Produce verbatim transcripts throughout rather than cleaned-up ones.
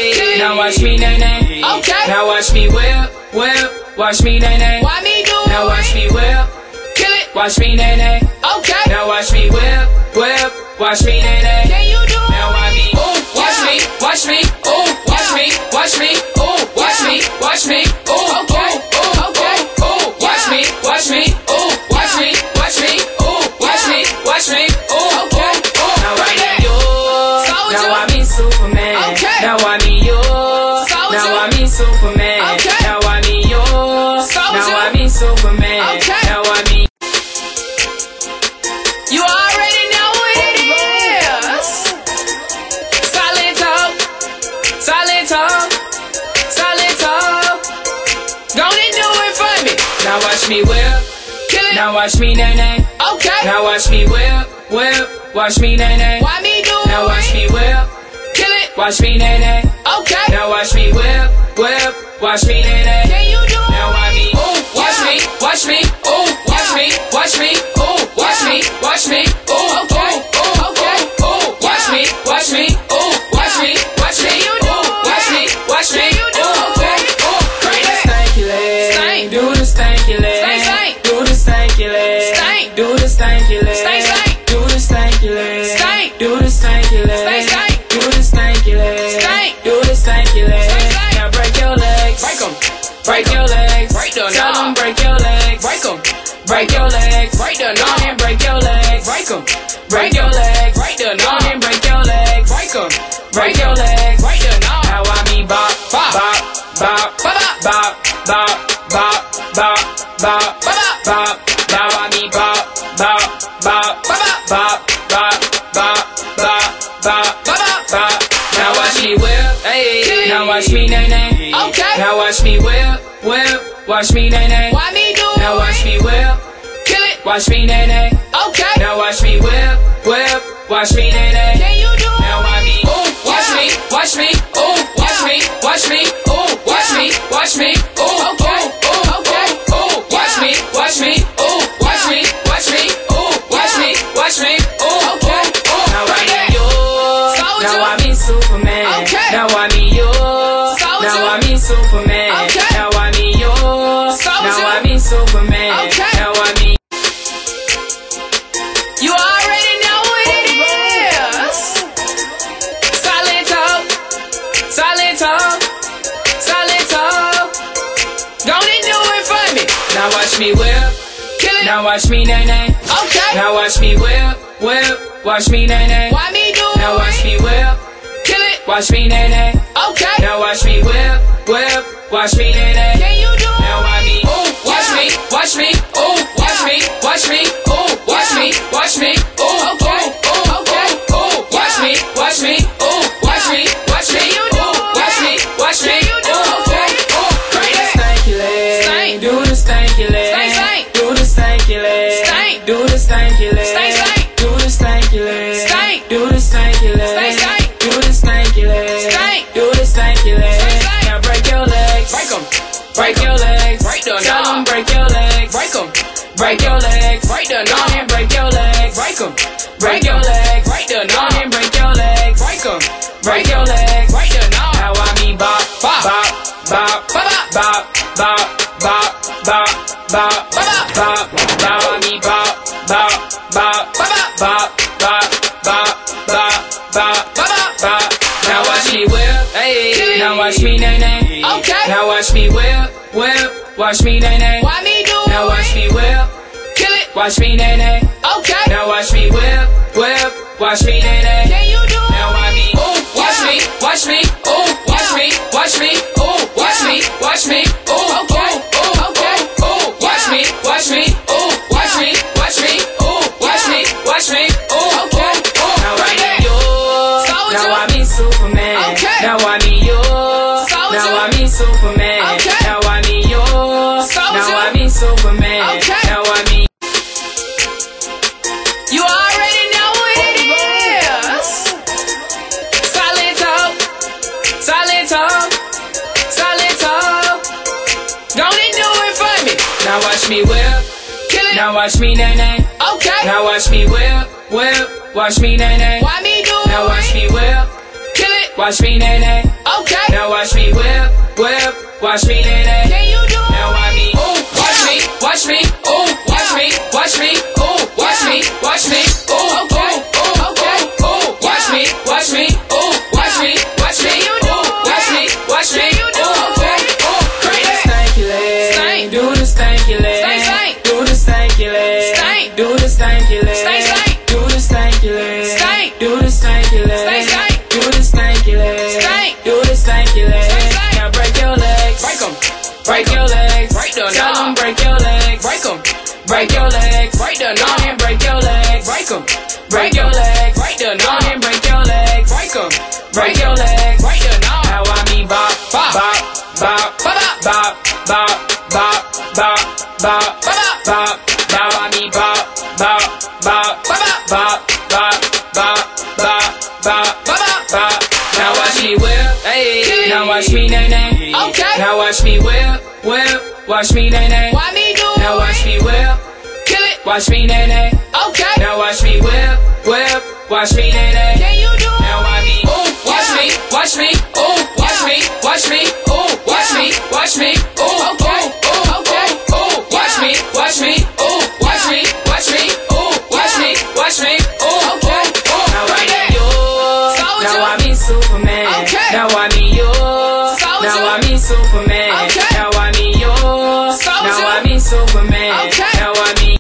Ay, now watch me nay nay. Okay. Now watch me whip, whip. Watch me nay nay. Why me do it? Now watch me whip. Kill it. Watch me nay nay. Okay. Now watch me whip, whip. Watch me nay nay. Can you do it? Now watch me. Ooh, watch me, watch me. Ooh, watch me, watch me. Ooh, watch me, watch me. Ooh, okay, ooh, okay, ooh, watch me, watch me. Ooh, watch me, watch me. Ooh, watch me, watch me. Ooh, okay, ooh. Now I me yours. Now I me Superman. Okay. Now I me yours. Now I me Superman. Okay. Now I me yours. Now I me Superman. Okay. Now I me. You already know what it is. Solid talk, solid talk, solid talk. Don't it do it for me? Now watch me whip, kill it. Now watch me nay nay. Okay. Now watch me whip, whip. Watch me nay nay. Why me do it? Now watch me whip, kill it. Watch me nay nay. Okay. Now watch me whip, whip. Watch me nay nay. Can you do it? Now watch me. Ooh, watch me, watch me. Ooh, watch me, watch me. Ooh, watch me, watch me. Ooh, okay, ooh, okay, ooh, watch me, watch me. Ooh, watch me, watch me. Ooh, watch me, watch me. Ooh, okay, ooh, crazy. Stanky leg, do the stanky leg, do the stanky leg, do the stanky leg, do the stanky leg, do the stanky leg, do the stanky leg, do the stanky leg. Now break your legs, break 'em, break your legs, break the tell them break your legs, break 'em, break your legs, break the knob and break your legs, break 'em, break your legs, break the knob and break your legs, break 'em, break your legs, break the knob. Now I me bop, bop, bop, bop, bop, bop, bop, bop, bop, bop, bop. Now I me bop, bop, bop, bop, bop, bop, bop, bop, bop, bop. Now watch me whip, hey. Now watch me nay nay. Okay. Now watch me whip, whip. Watch me nay nay. Why me do it? Now watch me whip, kill it. Watch me nay nay. Okay. Now watch me whip, whip. Watch me nay nay. Can you do it? Now watch me. Ooh, watch me, watch me. Ooh, watch me, watch me. Ooh, watch me, watch me. Ooh, okay, ooh, okay, ooh, watch me, watch me. Ooh, watch me, watch me. Ooh, watch me, watch me. Ooh, okay, ooh. Now I me yours. Now I me Superman. Okay. Now I me yours. Now I me Superman. Okay. Now I me yours. Now I me Superman. Okay. Now I me. You already know what it is. Solid talk, solid talk, solid talk. Don't it do it for me? Now watch me whip, kill it. Now watch me nay nay. Okay. Now watch me whip, whip. Watch me nay nay. Why me do it? Now watch me whip, kill it. Watch me nay nay. Okay. Now watch me whip, whip. Watch me nay nay. Can you do it? Now watch me. Ooh, watch me, watch me. Ooh, watch me, watch me. Ooh, watch me, watch me. Ooh, okay, ooh, okay, ooh, watch me, watch me. Ooh, watch me, watch me. Ooh, watch me, watch me. Ooh, okay, ooh, crazy. Stanky leg, do the stanky leg, do the stanky leg, do the stanky leg, do the stanky leg, do the stanky leg, do the stanky leg, do the stanky leg. Now break your legs, break 'em, break your legs, break the tell them break your legs, break 'em, break your legs, break the knob and break your legs, break 'em, break your legs, break the knob and break your legs, break 'em, break your legs, break the knob. Now I me bop, bop, bop, bop, bop, bop, bop, bop, bop, bop, bop. Now I me bop, bop, bop, bop, bop, bop, bop, bop, bop, bop. Now watch me whip, hey. Now watch me nay nay. Okay. Now watch me whip, whip. Watch me nay nay. Why me do it? Now watch me whip, kill it. Watch me nay nay. Okay. Now watch me whip, whip. Watch me nay nay. Can you do it? Now watch me. Ooh, watch me, watch me. Ooh, watch me, watch me. Ooh, watch me, watch me. Ooh, okay, ooh, okay, ooh, watch me, watch me. Ooh, watch me, watch me. Ooh, watch me, watch me. Ooh, okay, ooh. Now I me yours. Now I me Superman. Okay. Now I me yours. Now I me Superman. Okay. Now I me yours. Now I me Superman. Okay. Now I me. You already know what it is. Solid talk, solid talk, solid talk. Don't it do it for me? Now watch me whip, kill it. Now watch me nay nay. Okay. Now watch me whip, whip. Watch me nay nay. Why me do it? Now watch me whip, kill it. Watch me nay nay. Okay. Now watch me whip, whip. Watch me nay nay. Can you do it? Now watch me. Ooh, watch me, watch me. Ooh, watch me, watch me. Ooh, watch me, watch me. Ooh, okay, ooh, okay, ooh, watch me, watch me. Ooh, watch me, watch me. Ooh, watch me, watch me. Ooh, okay, ooh, crazy. Stanky leg, do the stanky leg, do the stanky leg, do the stanky leg, do the stanky leg, do the stanky leg, do the stanky leg, do the stanky leg. Now break your legs, break 'em, break your legs, break the tell 'em break your legs, break 'em, break your legs, break the knob and break your legs, break 'em, break your legs, break the knob and break your legs, break 'em, break your legs, break the knob. Now I mean bop, bop, bop, bop, bop, bop, bop, bop, bop, bop, bop. Now I mean bop, bop, bop, bop, bop, bop, bop, bop, bop, bop, bop. Now watch me whip, hey. Now watch me nay nay. Okay. Now watch me whip, whip. Watch me nay nay. Why me do it? Now watch me whip, kill it. Watch me nay nay. Okay. Now watch me whip, whip. Watch me nay nay. Can you do it? Now watch me. Ooh, watch me, watch me. Ooh, watch me, watch me. Ooh, watch me, watch me. Ooh, okay, ooh, okay, ooh, watch me, watch me. Ooh, watch me, watch me. Ooh, watch me, watch me. Ooh, okay, ooh, now I mean you. Now I mean Superman. Okay. Now I mean you. Now I mean Superman. Okay. Now I mean you. Now I mean Superman. Okay. Now I mean.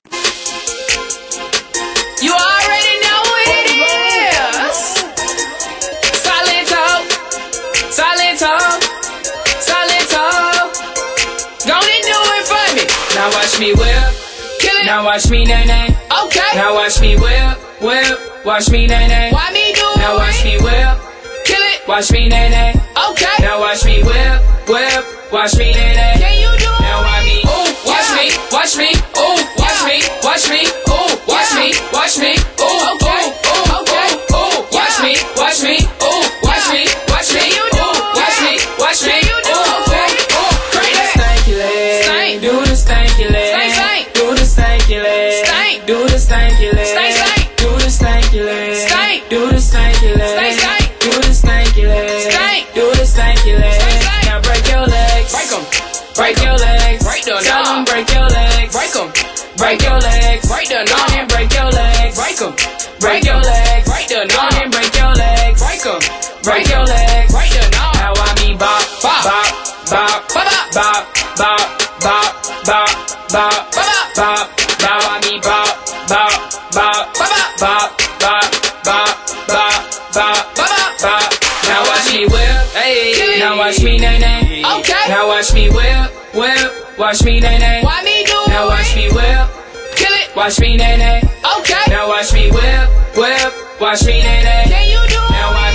You already know what it is. Solid talk, solid talk, solid talk. Gonna do it for me. Now watch me whip, kill it. Now watch me nay nay. Okay. Now watch me whip, whip. Watch me nay nay. Why me do it? Now watch me whip, kill it. Watch me nay nay. Okay. Now watch me whip, whip. Watch me nay nay. Can you do it? Now watch me. Ooh, watch me, watch me. Ooh, watch me, watch me. Ooh, watch me, watch me. Ooh, okay, ooh, okay, ooh, watch me, watch me. Ooh, watch me, watch me. Ooh, watch me, watch me. Ooh, okay, ooh, crazy. Stanky leg, do the stanky leg, do the stanky leg, do the stanky leg, do the stanky leg, do the stanky leg, do the stanky leg, do the stanky leg. Now break your legs, break 'em, break your legs, break the tell 'em break your legs, break 'em, break your legs, break the knob and break your legs, break 'em, break your legs, break the knob and break your legs, break 'em, break your legs, break the knob. Now I mean bop, bop, bop, bop, bop, bop, bop, bop, bop, bop, bop. Now I mean bop, bop, bop, bop, bop, bop, bop, bop, bop, bop. Now watch me whip, hey. Now watch me nay nay. Okay. Now watch me whip, whip. Watch me nay nay. Why me do it? Now watch me whip, kill it. Watch me nay nay. Okay. Now watch me whip, whip. Watch me nay nay. Can you do it? Now